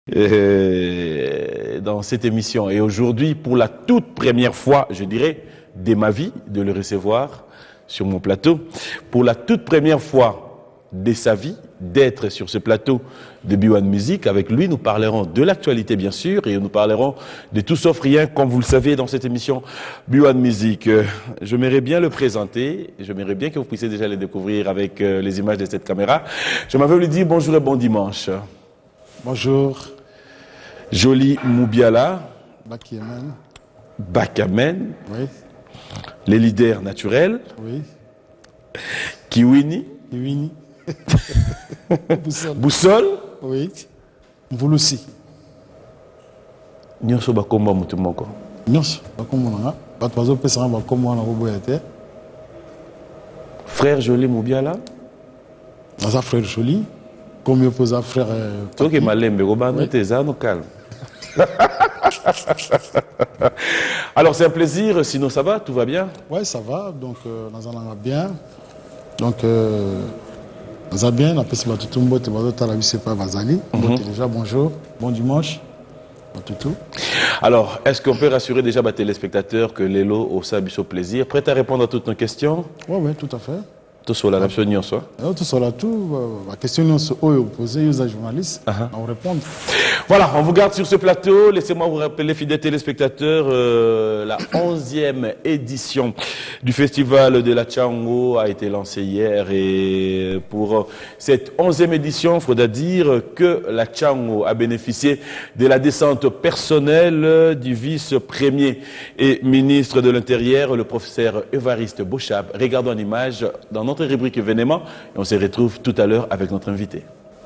dans cette émission. Et aujourd'hui, pour la toute première fois, je dirais, de ma vie, de le recevoir sur mon plateau, pour la toute première fois de sa vie, d'être sur ce plateau de B1 Music. Avec lui, nous parlerons de l'actualité, bien sûr, et nous parlerons de tout sauf rien, comme vous le savez, dans cette émission B1 Music. J'aimerais bien le présenter, j'aimerais bien que vous puissiez déjà le découvrir avec les images de cette caméra. Je m'avais lui dire bonjour et bon dimanche. Bonjour. Jolie Moubiala. Bakiamen. Bakamen. Oui. Les leaders naturels. Oui. Kiwini. Kiwini. Boussole. Boussole. Oui. Mvulusi. Nyonso bakomba mutu moko. Nyonso bakomba nanga. Bato bazopesa nga bakomba wana koboya te. Frère Jolie Moubiala. Naza frère Jolie. Comme il pose frère. Ok, malembe, no calme. Alors c'est un plaisir, sinon ça va, tout va bien? Oui, ça va, donc nous allons bien. Donc nous allons bien, on a passé tout le monde, déjà bonjour, bon dimanche. Tout. Alors, est-ce qu'on peut rassurer déjà les téléspectateurs que Lelo au Sabiso plaisir, prêt à répondre à toutes nos questions? Oui, tout à fait. Tout sur la question, soit. Tout sur la la question posée aux journalistes, on répond. Voilà, on vous garde sur ce plateau. Laissez-moi vous rappeler, fidèles téléspectateurs, la 11e édition du Festival de la Tchango a été lancée hier. Et pour cette 11e édition, il faudra dire que la Tchango a bénéficié de la descente personnelle du vice-premier et ministre de l'Intérieur, le professeur Évariste Bochab. Regardons en image dans notre rubrique événement et on se retrouve tout à l'heure avec notre invité.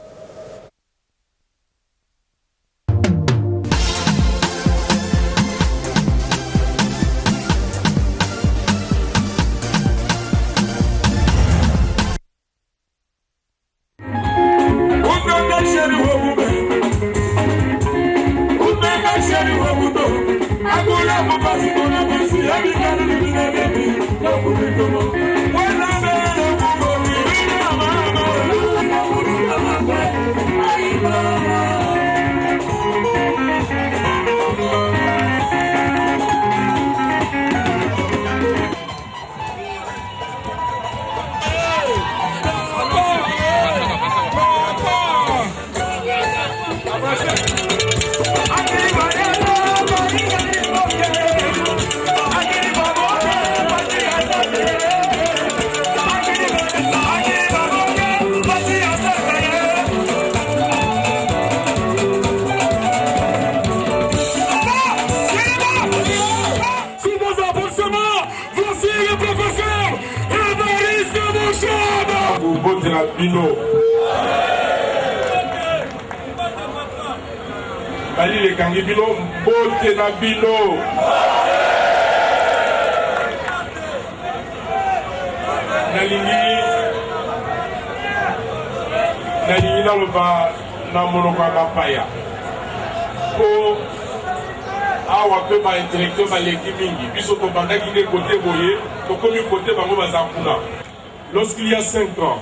Lorsqu'il y a 5 ans,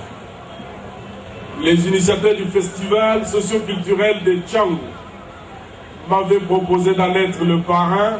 les initiateurs du festival socio-culturel de Tchango m'avaient proposé d'en être le parrain,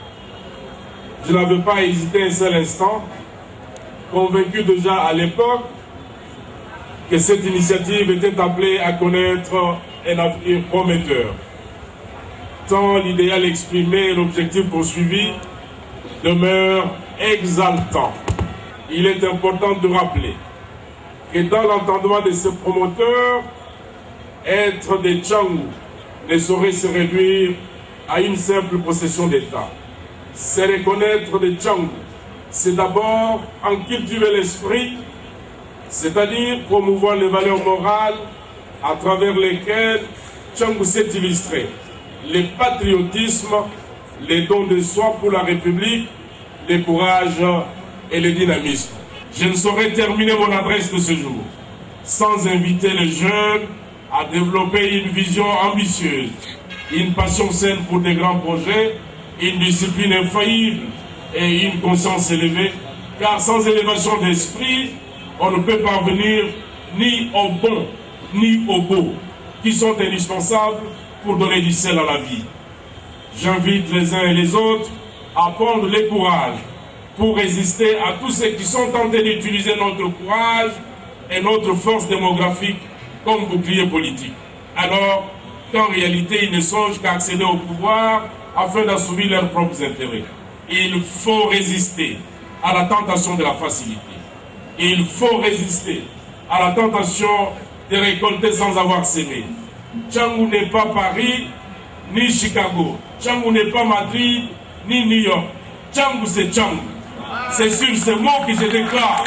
je n'avais pas hésité un seul instant, convaincu déjà à l'époque que cette initiative était appelée à connaître un avenir prometteur. Tant l'idéal exprimé et l'objectif poursuivi demeurent exaltants. Il est important de rappeler que dans l'entendement de ce promoteur, être des Tchango ne saurait se réduire à une simple possession d'État. Se reconnaître des Tchango, c'est d'abord en cultiver l'esprit, c'est-à-dire promouvoir les valeurs morales à travers lesquelles Tchango s'est illustré. Le patriotisme, les dons de soi pour la République, le courage et le dynamisme. Je ne saurais terminer mon adresse de ce jour sans inviter les jeunes à développer une vision ambitieuse, une passion saine pour des grands projets, une discipline infaillible et une conscience élevée, car sans élévation d'esprit, on ne peut parvenir ni au bon ni au beau, qui sont indispensables pour donner du sel à la vie. J'invite les uns et les autres à prendre le courage pour résister à tous ceux qui sont tentés d'utiliser notre courage et notre force démographique comme bouclier politique. Alors qu'en réalité, ils ne songent qu'à accéder au pouvoir afin d'assouvir leurs propres intérêts. Il faut résister à la tentation de la facilité. Il faut résister à la tentation de récolter sans avoir semé. Tchangou n'est pas Paris, ni Chicago. Tchangou n'est pas Madrid, ni New York. Tchangou, c'est Tchangou. C'est sur ce mot que je déclare.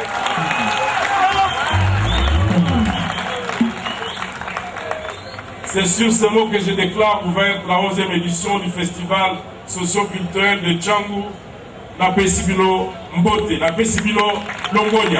C'est sur ce mot que je déclare ouverte la 11e édition du festival socio-culturel de Tchangou, na Pesibilo Mbote, na Pesibilo Longonia.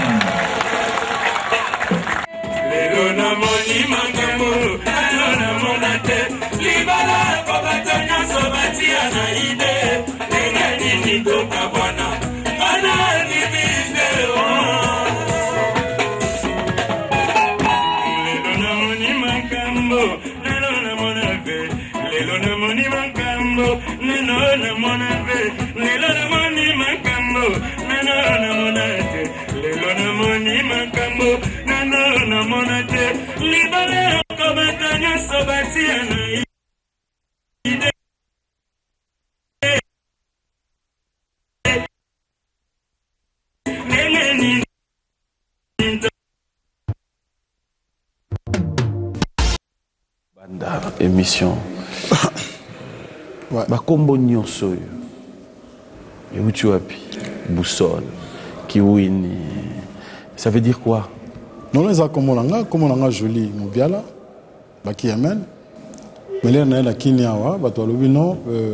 Banda émission. Ouais. Bakombo nyonso et où tu appuies boussole kiwini, ça veut dire quoi? Non, les a comme on a joli Moubiala, Baki Amen, mais là on a la Kinyawa, Batolobi non,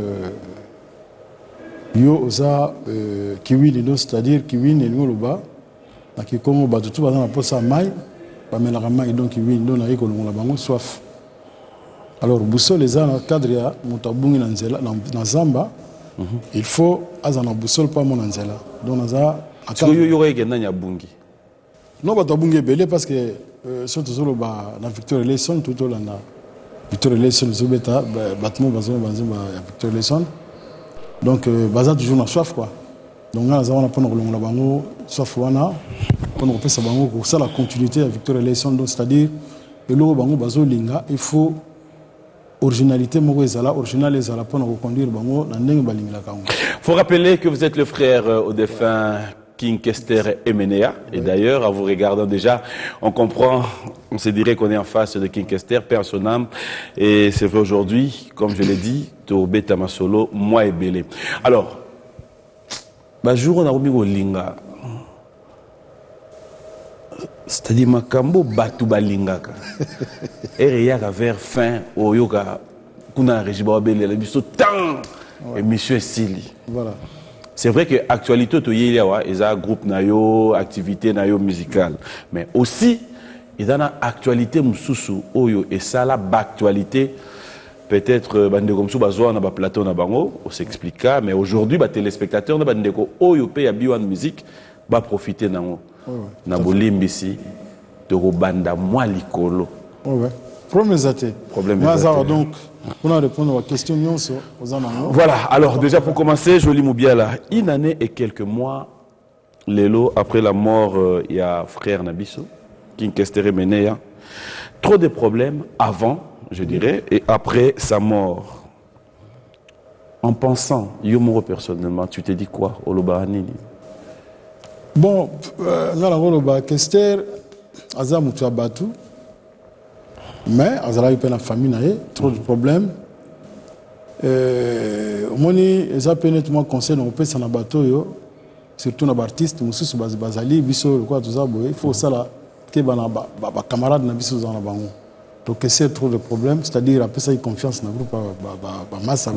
yo osa kiwini non, c'est-à-dire kiwini ni oloba, na kikomo batutu bazana na posa mai, ba melaka mai donc kiwini non na iko longola bango soif. Alors boussole les a dans le cadre ya mutabungi na nzela na zamba, il faut azana boussole pas mon nzela. Donc naza atako yo yo egenda nya bungi. Non, Batabungi est belé parce que surtout sur le Victor Eleison, tout au long de Victor Eleison, le bêta, bâtiment basé Victor Eleison. Donc, Baza toujours na soif quoi. Donc, là, on a pas le bango, soif wana, on a fait ça bango pour ça la continuité à Victor Eleison. Donc, c'est-à-dire, le bango bazo linga, il faut originalité, moko ezala, original ezala pour nous reconduire bango, na ndenge balinga kango. Faut rappeler que vous êtes le frère au défunt King Kester Emenea. Et d'ailleurs, en vous regardant déjà, on comprend, on se dirait qu'on est en face de King Kester, père son âme. Et c'est vrai aujourd'hui, comme je l'ai dit, Tobé Tamasolo, moi et Belé. Alors, jour on a remis au linga. C'est-à-dire, makambo batu balingaka. Et réaka vers fin, au yoga, kuna rejiba Belé, la biso tant, et monsieur Sili. Voilà. C'est vrai que l'actualité, il y a un groupe, activité musicale. Mais aussi, il y a une actualité, et ça, l'actualité, peut-être, on a un plateau, on s'explique, mais aujourd'hui, les téléspectateurs, on a une musique, va profiter de la bolimbisi, de la moi likolo. Problème donc, on a répondu à la question. Voilà, alors déjà pour commencer, Joli Moubiala, une année et quelques mois, Lélo, après la mort, il y a frère Nabiso, King Kester Emenea. Trop de problèmes avant, je dirais, et après sa mort. En pensant, Yomoro personnellement, tu t'es dit quoi, Olobaranini? Bon, Oloba Kester, Azam Batu. Mais, Azala eu la famille, trop de problèmes. Moni, ils ont nettement conseillé on peut s'en abattre, surtout les artistes, Moussous Bazali, Bisso, quoi, tout ça, il faut ça là, que les camarades na Bisso dans la bango. Donc, c'est trop de problèmes, c'est-à-dire, après ça, il y a confiance dans le groupe, Massa,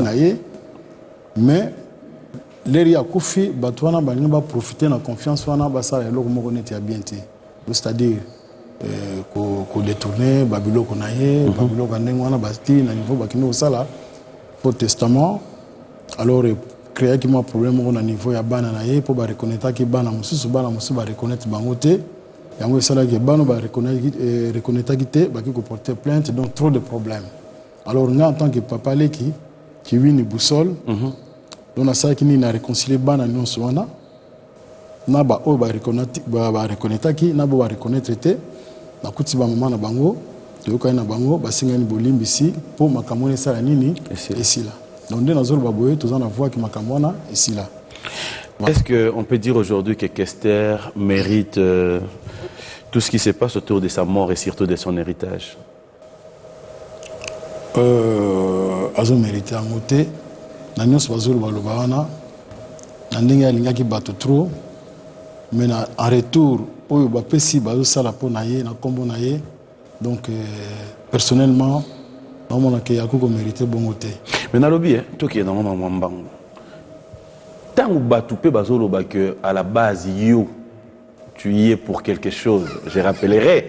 mais, les gens qui ont profité de la confiance, ils ont profité c'est-à-dire, ko détourner babilo konaye babilo kanengwana basti na niveau bakino sala pour testament alors créer qui moi problème au niveau ya bana na ye pour ba reconnaître ki bana mususu ba reconnaître bangote yango sala ki bana ba reconnaître ki te ba ki ko porter plainte donc trop de problèmes Alors, en tant que papa Leki, qui vit une boussole, on a ça qui n'a réconcilié bana non soana. Na ba o ba reconnaître qui na ba reconnaître té na kuti ba mama na bango to ko na bango ba singa ni bolimbi ici pour makamone sala nini ici là. Donc dans zone ba boye to na voix qui makamona ici là. Est-ce qu'on peut dire aujourd'hui que Kester mérite tout ce qui se passe autour de sa mort et surtout de son héritage? Azo mérite en côté na nyos bazolo baloba wana na ndenge alingaki bato trop mais en retour oyo bapesi bazo sala po na ye na kombo na ye donc personnellement naomona ke akoko mérite bongo te mais nalobi to ki na mama mwambango tango bato pe bazoloba que à la base yo tu y es pour quelque chose. Je rappellerai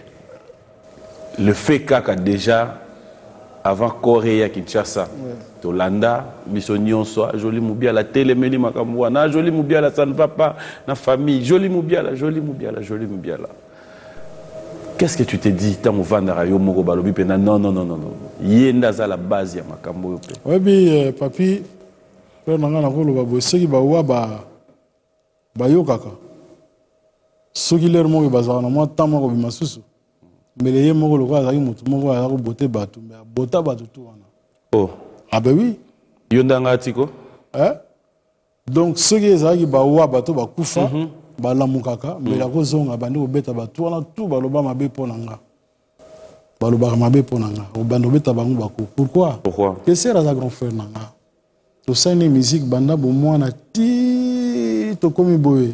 le fait qu'a déjà avant Corée à Kinshasa, Tolanda, Bissonion soit joli moubia la télé meli makamwa na joli moubia la ça ne va pas na famille joli moubia la joli moubia la joli moubia la. Qu'est-ce que tu t'es dit tant au vandara yo moko balobi pena non yenda za la base ya makambo yo pe. Ouais bi papi pe nanga na kolo babo soki ba wa ba yo kaka. Soki ler moko bazana na moi tant moko bimasusu. Mais les gens qui ont été battus, mais bota batu tout. Oh. Ah ben oui. Yondanga tiko. Donc ceux qui ont été battus, bakufa, balamukaka, mais la cause on a bandé au beta batu, on a tout baloba mabe ponanga. Baloba mabe ponanga. Au bando beta bangu baku. Pourquoi? Que c'est la grand frère nanga. Tout ça une musique banda bo moi na ti to komi boye.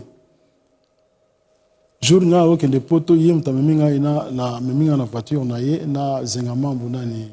Jour nga oke de poto yem ta meminga ina na meminga na voiture na ye na zengamambu nani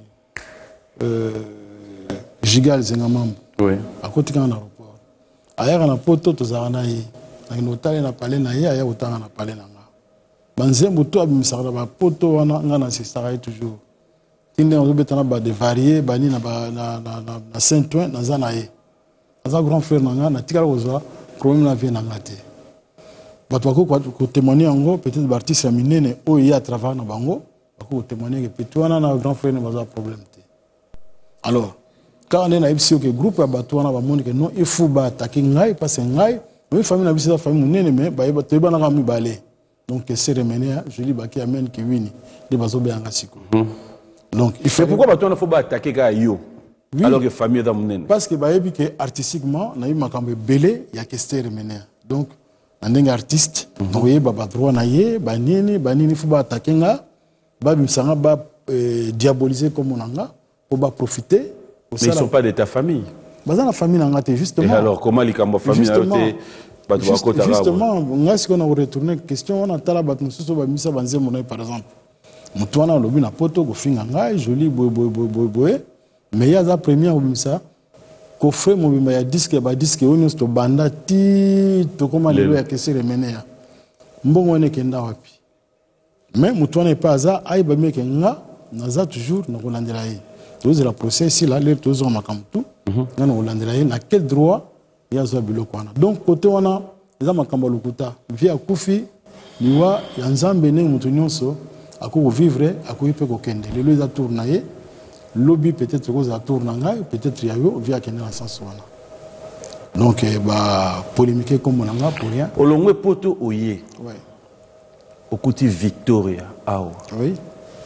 Gigal zengamambu. Oui. Akoti kana na aéroport. Aya na poto to za na ye. Na notale na pale na ye aya utanga na pale na nga. Banzembu to abimisaka ba poto wana nga na sisaka toujours. Tinde on betana ba de varier bani na na Saint-Ouen na za na ye. Aza grand frère na nga na tikala kozwa problème na vie na ngate. Pour témoigner en gros, peut-être l'artiste minene où il y a travaillé dans bango, pour témoigner que peut-être on a un grand frère n'a pas de problème. Alors, quand on est dans le groupe à Batouana, que non, il faut attaquer ngai parce que ngai, mais famille n'a pas de famille minene mais bah il va te bana mi balé. Donc c'est remené, je dis bah qui amène qui wini, les baso bien ngasiko. Donc il faut. Pourquoi Batouana faut pas attaquer gars yo? Alors que famille dans minene. Parce que bah il que artistiquement, na eu makambe belé, il y a que c'est remené. Donc un artiste, oui, baba droit naie, banini, faut attaquer nga, babimsanga ba diaboliser comme on a, pour profiter. Mais ils sont pas de ta famille. Bazan la famille n'a pas justement. Et alors comment les cambo famille a été justement, nga si on a retourné question, on a tala bat nous so ba misa banze monai par exemple. Mutuana lobi na poto go finga nga joli boy. Mais il y a la première misa. Kofre mobimba ya disque onyo sto banda ti to koma lelo ya kese remenea mbongo ne kenda wapi mais mutuana epaza ai ba meke nga naza toujours na kolandela ye toze la procès ici là les tozo makamtu na kolandela ye na quel droit ya zo biloko wana donc côté wana eza makambo lukuta via kufi liwa ya nzambe ne mutu nyonso akoko vivre akoyipe ko kende lelo eza tourna ye lobby peut-être cause à tournanga peut-être yayo via kende na sens wana donc ba polémiquer comme on a pour rien olongwe poto oye ouais okuti Victoria ao oui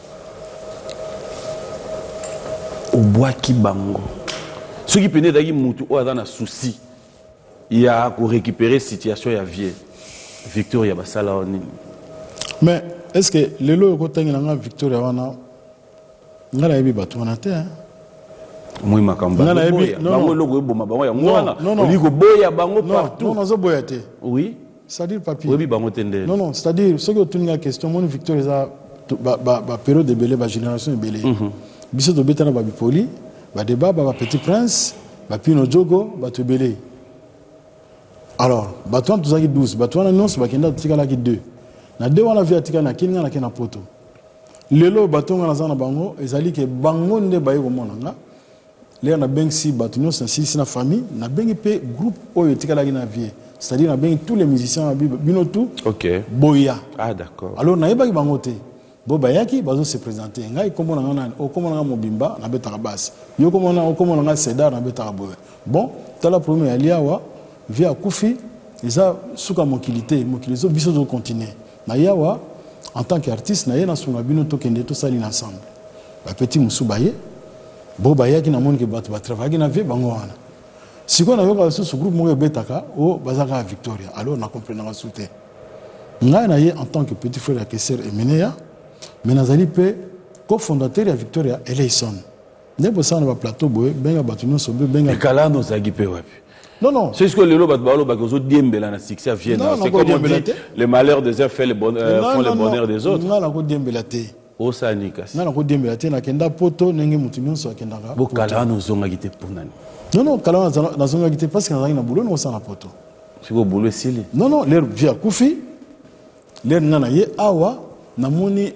obwaki bango soki pene daki mutu o azana souci ya ko récupérer situation ya vie Victoria basala oni mais est-ce que lelo ko tangina Victoria wana ngala yebi batu wana te moi makamba bango logo eboma bango ya ngwana oliko boya bango partout non zo boya te oui c'est-à-dire papier oui bango tende non c'est-à-dire ce que tu nga question mon Victor eza ba période de belé ba génération belé biso to betana ba bipoli ba débat ba petit prince ba pino jogo ba to belé alors batu to zaki 12 batu wana non ba kenda tikala ki 2 na 2 wana via tikana kinga na kena poto lelo batonga na zana bango ezali ke bango nde baye ko monanga le na bengi batu nyonso na famille na bengi pe groupe oyo tikala na vie c'est-à-dire na bengi tous les musiciens bino tout OK boya ah d'accord alors na yeba ki bango te Bo bayaki bazo se présenter ngai comme on a mobimba na betaka basi yo comme on a Cédar na betaka boye bon tala premier aliawa via kufi eza suka mokilité mokilizo biso zo continuer na yawa en tant qu'artiste na yena suna bino to kende to sali ensemble ba petit musubaye bo bayaki na moni ke bato ba travailler na vie bango wana siko na yoka so groupe mo betaka o bazaka Victoria alors na comprendre na soute ngai na ye en tant que petit frère à Kesser et Meneya mais nazali pe cofondateur ya Victoria Eleison nebo ça na plateau boye benga batuno so benga kala no zagi pe wapi non c'est ce que le lobat balo bakozo diembela na succès vient c'est comme on dit les malheurs des uns font le bonheur des autres non la ko diembela te o sanika non la ko diembela te na kenda poto nenge mutu nyonso akendaka bo kala no zonga gite punani non kala na zonga gite parce que nazali na boulot no sana poto siko boulot sili non l'air via kufi l'air ngana ye awa namoni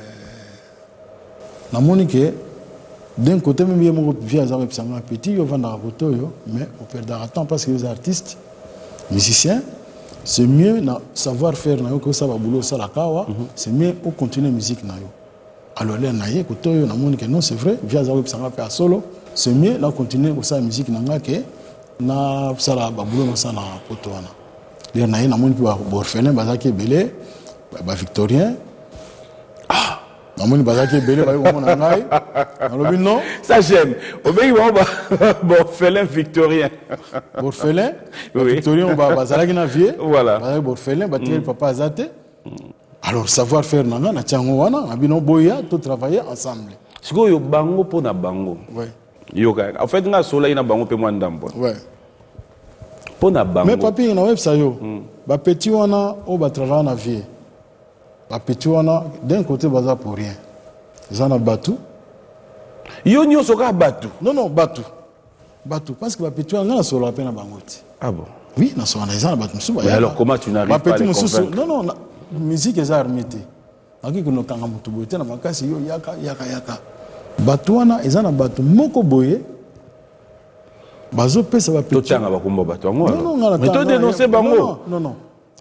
que d'un côté même il y a mon via un petit yo vanda kotoyo mais on perdra temps parce que les artistes musiciens c'est mieux na savoir faire na yo que ça va boulot ça la kawa c'est mieux au continuer musique na yo alors là na ye kotoyo namoni que non c'est vrai via un solo c'est mieux na continuer au ça musique na ngake na ça la boulot na ça na poto wana là na ye namoni pa orphelin bazaki belé ba victorien namoni bazaki belé ba yo mona ngai alobi non ça j'aime au pays bon orphelin victorien orphelin victorien ba bazalaki na vie voilà ba orphelin ba tirer papa azate alors savoir faire nanga na tiango wana na bino boya to travailler ensemble siko yo bango pona bango ouais yo ka en fait nga sola ina bango pe moi ndambo ouais pona bango mais papi na web sa yo ba petit wana o ba travailler na vie ba petit wana d'un côté baza pour rien zana batu yo nyo soka batu non batu parce que ba petit wana na solo apena bangoti ah bon oui na solo na zana batu musuba mais alors comment tu n'arrives pas à les convaincre non musique est armité aki kuno kanga mutu boye na makasi yo yaka batu wana ezana batu moko boye bazo pesa ba petit totanga bakumba batu ngo non mais to dénoncer bango non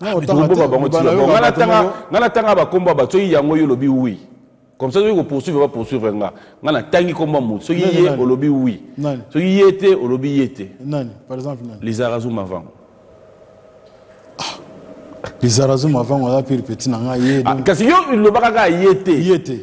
ngana tanga bakomba bato yango yo lobi oui comme ça yo poursuivre nga ngana tangi komba mutu so yé o lobi oui so yété o lobi yété nani par exemple les arazum avant les arazum avant on a pire petit na nga yé kasi yo lo baka yété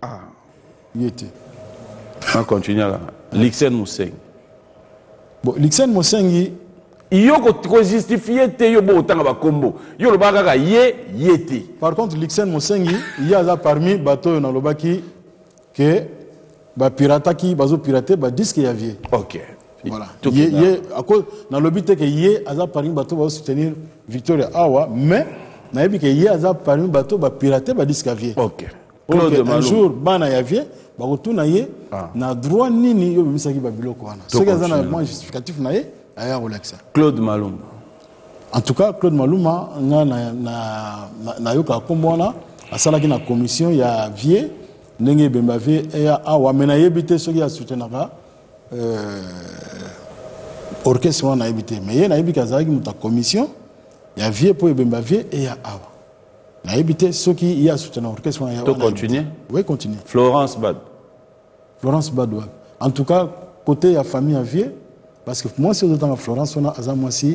on continue là Lixen Mousseng bon Lixen Moussengi yo ko justifier te yo bo tanga ba kombo yo lo baka yété par contre Lixen Moussengi il y a là parmi bateau na lobaki que ba pirata ki bazo pirater ba disque ya vie OK voilà yé à cause na lobité que yé aza parmi bateau va soutenir Victoria Awa mais na yebi que yé aza parmi bateau ba pirater ba disque ya vie OK un jour bana ya vie ba retourna yé na droit nini yo bimisaki ba biloko wana ce que azana moins justificatif na yé aya relaxa Claude Maluma en tout cas Claude Maluma na yoka kombona asalaki na commission ya vie ndenge bemba vie ya awa mena yebite soki ya soutenaka orchestre wana yebite mais ye na yebika azalaki muta commission ya vie po bemba vie ya awa na yebite soki ya soutenaka orchestre wana ya to continuer oui continuer Florence Bad en tout cas côté ya famille ya vie parce que moi si autant Florence on a à moi si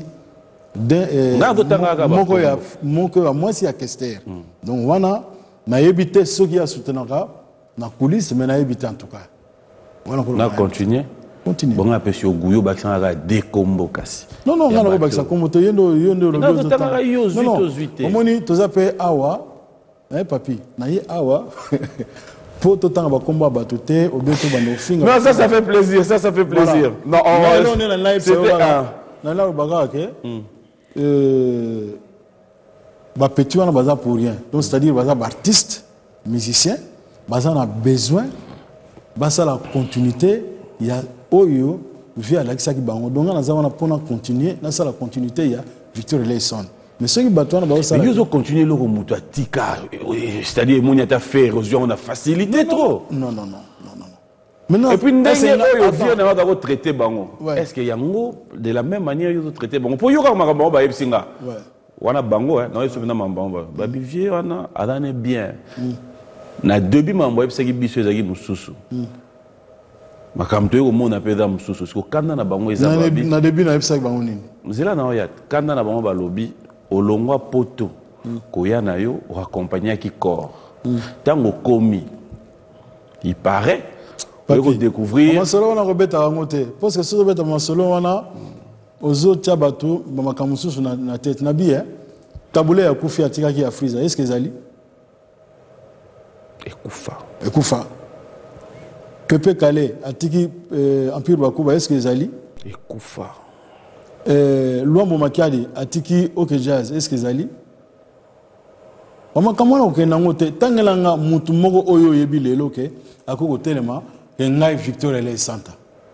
moko ya moi si à Kester donc wana na yebite ceux qui a soutenaka na coulisse mais na yebite en tout cas voilà na continuer bon après sur Gouyo bakisa ga décombo kasi non ngana bakisa kombo to yendo non omoni tozape awa papi na ye awa pour tout temps bakomba batoté au bientôt bando finga non ça fait plaisir voilà. Non on est dans live c'est là baga que ba petit wana baza pour rien donc c'est-à-dire baza artiste musicien baza na besoin baza la continuité il y a oyo via l'accès qui bango donc on a za wana pour continuer na ça la continuité il y a Victor Eleison mais ceux qui battent on va ça mais ils ont continué le mutu atika c'est-à-dire monia ta fait érosion on a facilité trop non maintenant et puis ndenge oyo vient na ba traiter bango est-ce que yango de la même manière ils ont traité bango pour yoka makambo ba yebsinga wana bango na yeso na mambo ba bivier wana alane bien na début mambo yebisaki biso ezalaki mosusu makambo toyei komona mpe eza mosusu siko kanda na bango eza babi na début nayebisaki bango nini nzela na oyo kanda na bango balobi olongwa poto koya na yo oaccompagnaki corps ntango okomi il paraît oyo découvrir masolo wana kobeta bango te parce que soki obeta masolo wana ozotia bato bamakambo mosusu na tete na bi tabule ya kufi atikaki ya friza est ce que ezali ekufa Pepe Kale atiki Empire Bakuba est-ce que ezali ekufa Luambo Makiadi atiki OK Jazz est-ce que ezali Wamakamwana okenda ngote tangelanga mutu moko oyo yebi lelo ke akoko telema ke ngai Victor Ele Santa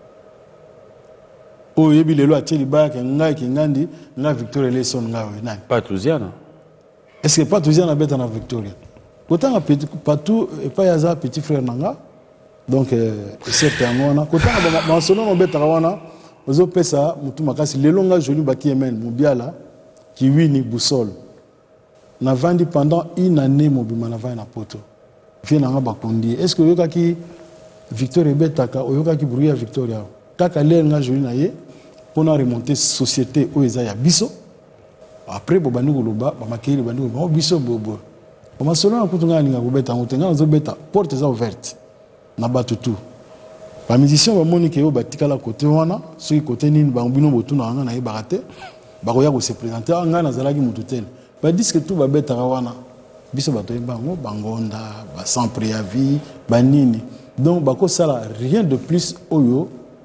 oyo yebi lelo ateli ba ke ngai kingandi ngai Victor Ele son ngai nani Patouziana est-ce que Patouziana beta na Victoria kotanga petit patou et pas yaza petit frère nanga donc c'est un mona kotanga ba solo no beta wana ozo pesa mutu makasi lelo nga joli baki yemen mubiala ki wini boussole na vandi pendant une année mobima na vandi na poto vient nga bakondi est-ce que yokaki Victor Ebetaka oyokaki brouiller Victoria kaka le nga joli na ye pona remonter société o eza ya biso après bo bandi koloba ba makeli bandi ko biso bobo ba solo na kutunga ninga kobeta ngotenga zo beta porte za ouverte na bato tout ba musicien ba monique yo batikala côté wana soki côté nini ba mbino botuna nga na ye barate ba koya ko se présenter nga na zalaki mutu tel ba disque tout ba beta wana biso bato bango bangonda ba sans préavis ba nini donc ba ko sala rien de plus oyo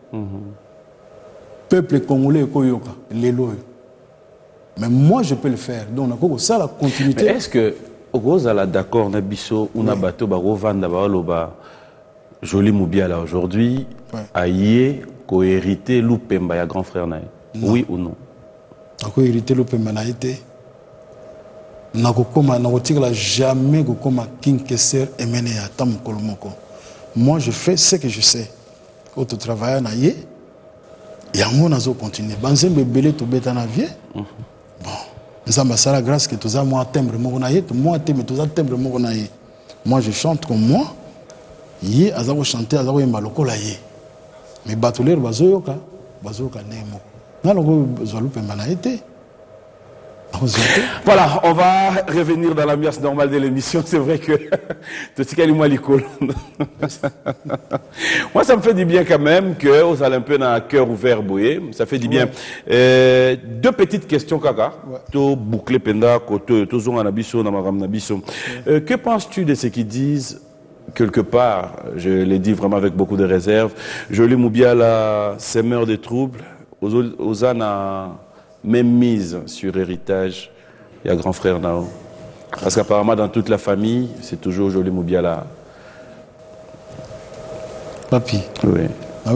peuple congolais koyoka lelo mais moi je peux le faire donc na ko sala continuité est-ce que Rosala d'accord na biso una bato ba rovanda ba loba Joli Mubiala aujourd'hui aye ko hérité Lupemba ya grand frère nae oui ou non ko hérité Lupemba na été na ko koma na ko tikala jamais ko koma King Kesser emene ya tam kolomoko moi je fais ce que je sais auto travailler na ye yango nazo continuer banzembe belé to beta na vie bon nzamba sala grâce que toza moi timbre moko na ye to moi te mais toza timbre moko na ye moi je chante comme moi ye azako chanter azako yemba lokola ye mais batolero bazoyoka nemo naloko zolupemba na été. Voilà, on va revenir dans l'ambiance normale de l'émission. C'est vrai que moi, ça me fait du bien quand même que vous allez un peu dans un cœur ouvert bouillé. Ça fait du bien. Deux petites questions, Kaka. To boucler penda, to zon anabiso, namaram nabiso. Que penses-tu de ce qu'ils disent quelque part? Je l'ai dit vraiment avec beaucoup de réserve. Joli Mubiala, semeur de troubles, aux ana même mise sur héritage, il y a grand frère Nao. Parce qu'apparemment, dans toute la famille, c'est toujours Joli Mubiala. Papi. Oui.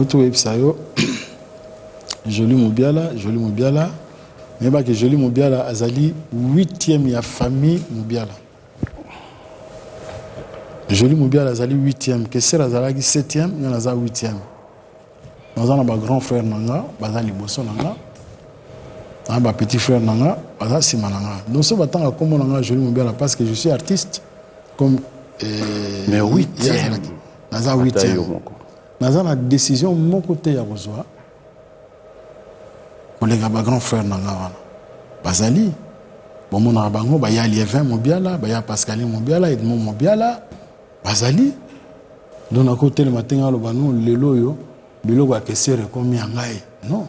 Joli Mubiala. Mais pas que Joli Mubiala azali 8e ya famille Mubiala. Joli Mubiala azali 8e. Que c'est azalaki 7e, il y en a 8e. Nous avons un grand frère Nanga, bazali bosso Nanga. Un petit frère Nanga, c'est Mananga. Donc, ce matin, comme on a Joli Mubiala, parce que je suis artiste, comme. Mais 8e. Naza 8e. Naza la décision, mon côté, à Rosoa. Collègue, grand frère Nanga, Bazali. Bon, mon arabango, Baya Lievin Mubiala, Baya Pascaline Mubiala, Edmond Mubiala, Bazali. Donc, à côté, le matin, à l'Obano, le loyo, Biloko a caissé comme Yangaï. Non.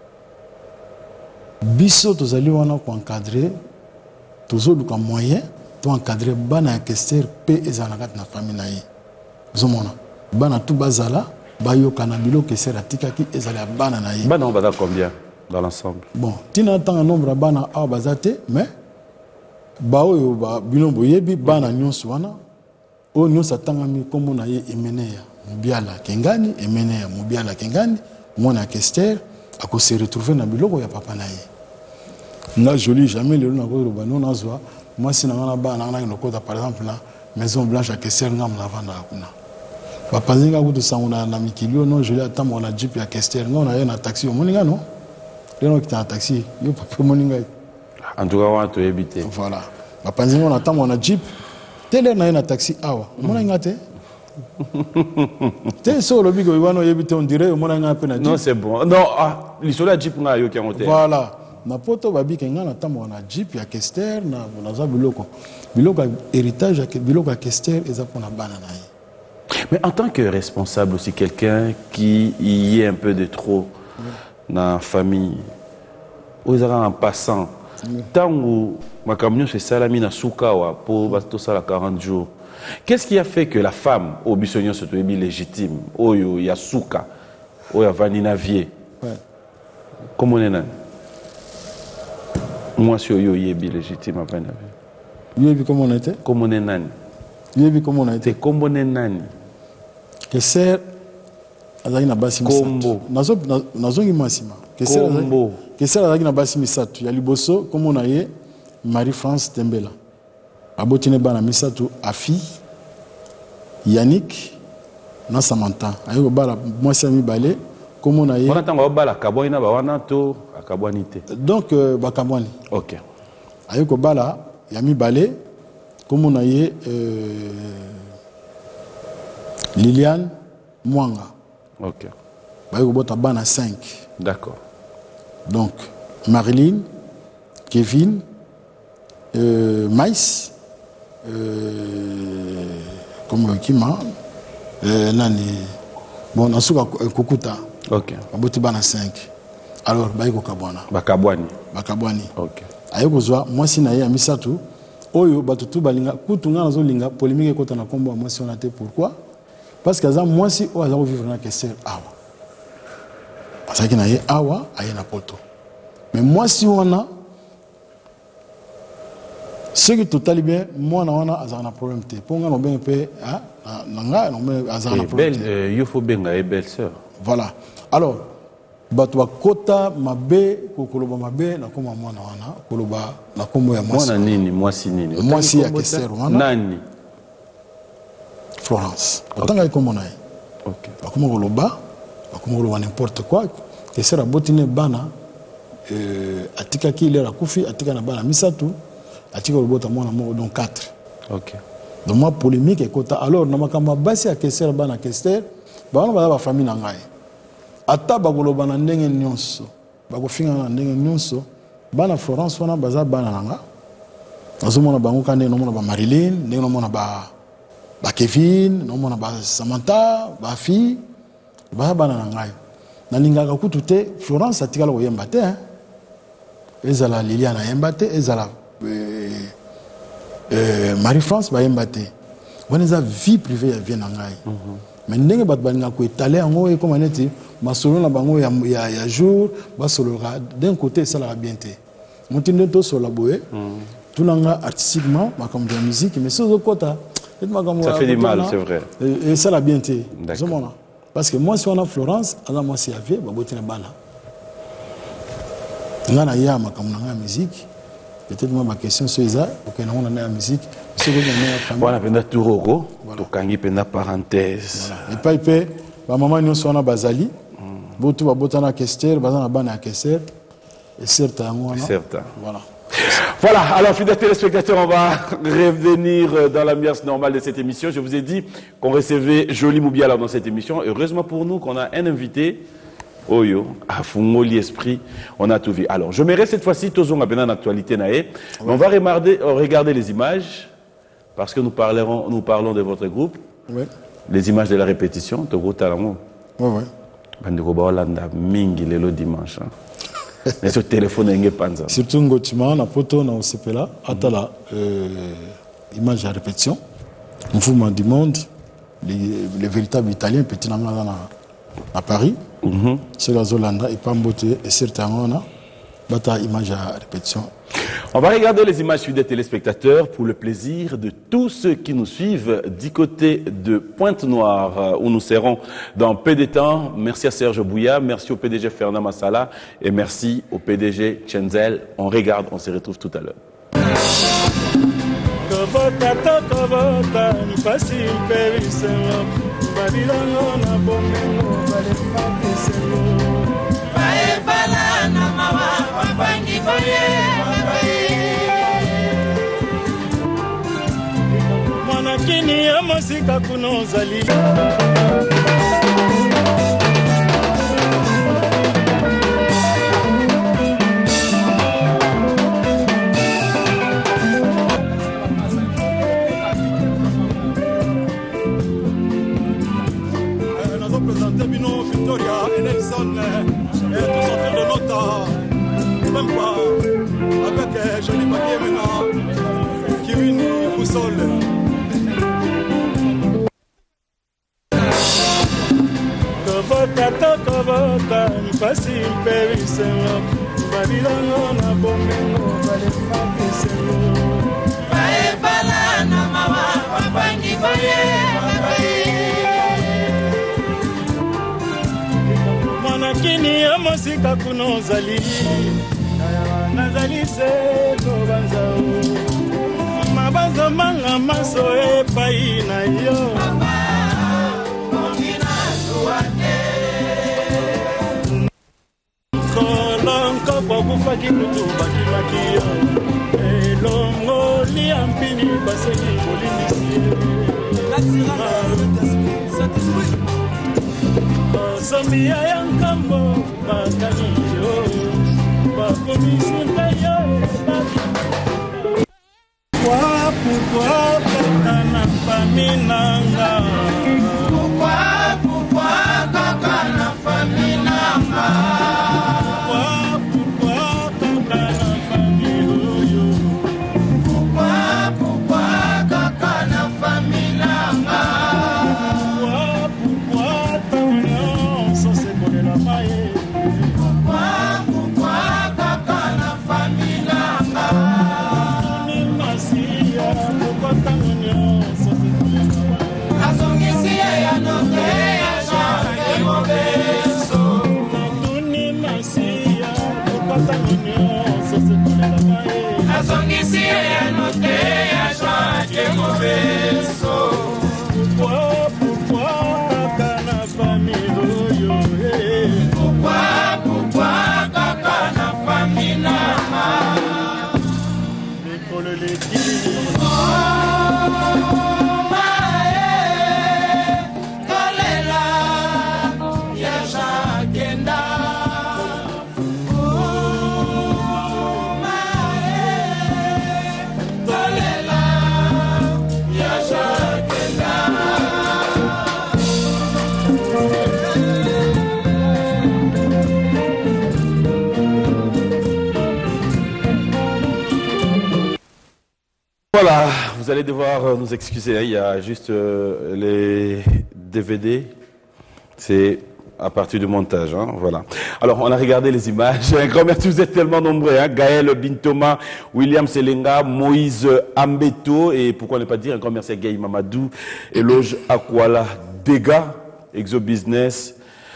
Biso tozali wana ko encadrer tozoluka moyen to encadrer bana kester pe ezanakat na famille na ye zomona bana tout bazala bayoka na bilo kester atikaki ezali bana na ye bana on va combien dans l'ensemble bon tina tant nombre bana a bazate mais ba oyo ba bino boyebi bana nyonso wana o nyonso atangami kombo na ye emeneya Mubiala Kengani emeneya Mubiala Kengani mona kester ako se retrouver na biloko ya papa na ye na joli jamais le na ko robano na zwa moi si na ngana ba na ngana lokota par exemple na maison blanche à Kester ngam na vanda kuna papa zinga ko to sanguna na mikilio non joli atamo na jeep ya Kester ngona na taxi o moninga no leno kita taxi yo papa moninga en tout cas on to éviter voilà papa zinga na atamo na jeep Télé na un taxi awa. Mon ngate. T'es sur le bigo iwano yebite on dirait mon ngate na. Non, c'est bon. Non, l'histoire de Jeep na yo qui monté. Voilà. Na poto babi kenga na tambo na Jeep ya Kester na za biloko. Biloko héritage ya biloko ya Kester eza pona bana na ye. Mais en tant que responsable aussi, quelqu'un qui y est un peu de trop dans la famille, aux en passant, tant que ma camion c'est salami na soukawa pour tout ça 40 jours. Qu'est-ce qui a fait que la femme au Bissonnion se trouve légitime? Oyo ya souka, oyo vanina vie. Comment on est là? Moi si oyo yebi légitime à vanina vie. Yebi comment on était? Comment on est nani? Yebi comment on était? Comment on est nani? Keser azaki na basi Kombo. Nazongi masima. Kombo. Keser azaki na basi misatu. Ya liboso comme on a ye Marie-France Tembela. Abotine bana misatu Afi, Yannick, na Samantha. Ayoko bala mwasi ya mibale comme on a ye. On attend ba bala kabwani na ba wana to akabwani te. Donc bakabwani. OK. Ayoko bala ya mibale comme on a ye Liliane Mwanga. OK. Bayoko bota bana 5. D'accord. Donc Marilyn, Kevin, Maïs, comme Kima, Nani, bon, Nasuka Kukuta. OK. Aboti bana 5. Alors, Bayoko Kabwana. Bakabwani. Bakabwani. OK. Ayoko zwa, moi si na ye amisatu, oyo batutu balinga, kutunga nazo linga, polémique kota na kombo, moi si on a été pourquoi? Parce que moi si on a vivre na Kester awa. Parce que na ye awa, aye na poto. Mais moi si on a ce qui est totalement bien, moi on a un problème. Pour moi, on a un problème. Il faut bien une belle sœur. Voilà. Alors, batwa kota mabe kokoloba mabe na koma mwana wana koloba na kombo ya mwasi. Mwana nini mwasi nini? Mwasi ya Kester wana. Nani? Florence. Otanga ikomo na ye. OK. Bakoma koloba n'importe quoi. Kester abotine bana atika ki ile rakufi atika na bana misatu atika lobota mwana moko donc 4. OK. Donc moi polémique et kota alors na makamba basi ya Kester bana Kester bana ba famille na ngai. Ata bakoloba na ndenge nyonso bakofinga na ndenge nyonso bana Florence wana baza bana nanga azomona bango kande no mona ba Marilyn ndenge no mona ba Kevin no mona ba Samantha ba fi ba bana nanga na lingaka kutu te Florence atikala koyemba te ezala Liliana yemba te ezala Marie-France ba yemba te wana za vie privée ya vie na ngai mais ndenge bat balinga ko étaler yango e comme neti masolo na bango ya jour basolo d'un côté ça la bien te mutinde to sola boye tunanga artistiquement makambo ya musique mais ce kota ça fait du mal c'est vrai et ça la bien te parce que moi si on a Florence ala moi si avait ba botina bana ngana ya makambo na musique peut-être moi ma question c'est ça pour que on a la musique voilà penda turoko to kangi penda parenthèse et pas ipé ba maman nous sona bazali botu ba botana Kester bazana bana Kester et certain voilà, alors fidèles téléspectateurs, on va revenir dans l'ambiance normale de cette émission. Je vous ai dit qu'on recevait Jolie Moubiala dans cette émission. Heureusement pour nous qu'on a un invité Oyo, à Fungoli Esprit, on a tout vu. Alors, je mets cette fois-ci Tozong Abena en actualité nae. On va regarder les images parce que nous parlons de votre groupe. Oui. Les images de la répétition, Togo Talamo. Oui, oui. Bandeko Baolanda Mingi le dimanche. Mais ce téléphone est panza. Surtout Ngotima, na poto na osepela, atala image à répétition. Mouvement du monde, les véritables Italiens, petit nanga à Paris. C'est la Zolanda et Pambote et certainement bata image à répétition. On va regarder les images suivies des téléspectateurs pour le plaisir de tous ceux qui nous suivent du côté de Pointe-Noire où nous serons dans peu de temps. Merci à Serge Bouya, merci au PDG Fernand Massala et merci au PDG Chenzel. On regarde, on se retrouve tout à l'heure. mosika kuno zali Victoria et Nelson et tous en faire de notes, même pas avec Johnny Baguier maintenant, Kevin Boussol. Kobota, mpasi mperiselo, balilano na bomengo, balema piselo. Baebala na mawa, babangi baye. Kini ya mosika kuno zali nazali se to banzao mabanza manga maso epai na yo kolonko kwa kufaki kutu bakimaki yo elongo lia mpini baseni kolimisi Somia yankambo bakaniyo bakomisunda yo pourquoi kakana faminanga pourquoi kakana faminanga pourquoi kakana famiyo pourquoi kakana faminanga Voilà, vous allez devoir nous excuser, il y a juste les DVD, c'est à partir du montage, hein, voilà. Alors, on a regardé les images, un grand merci, vous êtes tellement nombreux, hein, Gaël Bintoma, William Selenga, Moïse Ambeto, et pourquoi ne pas dire un grand merci à Gaï Mamadou, Eloge Akwala Dega, Exo Business,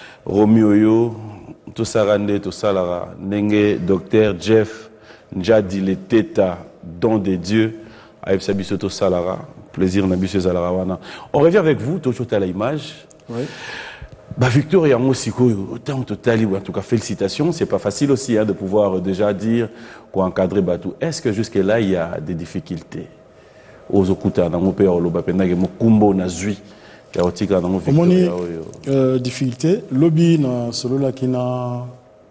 Romeo, Tosarande, Tosalara, Nenge, Docteur Jeff, Njadi Le Teta, Don des Dieux, Aïbsa Bissoto Salara, plaisir Nabissé Zalarawana. On revient avec vous, toujours à l'image. Oui. Bah, Victor et Amosiko, autant total, ou en tout cas félicitations. C'est pas facile aussi hein, de pouvoir déjà dire qu'on encadre Batou. Est-ce que jusque-là, il y a des difficultés aux Okuta, dans mon père, au Lobapenda, au Kumbo, Nazui, qui a aussi dans mon Victor. Difficulté, lobby, solo là qui n'a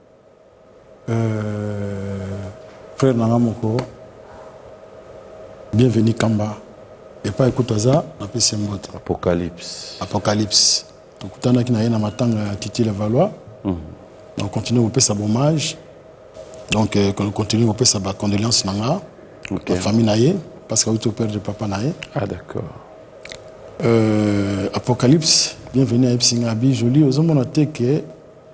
frère Nangamoko. Bienvenue Kamba. Et pas écoute ça, on appelle ça Apocalypse. Apocalypse. Donc, on a qui n'a matanga Titi la Valois. On continue à faire sa hommage. Donc, on continue à faire sa condoléance nanga. La famille naïe, parce qu'il y a eu père de papa naïe. Ah d'accord. Apocalypse. Bienvenue à Epsingabi. Joli. Aux hommes on a été que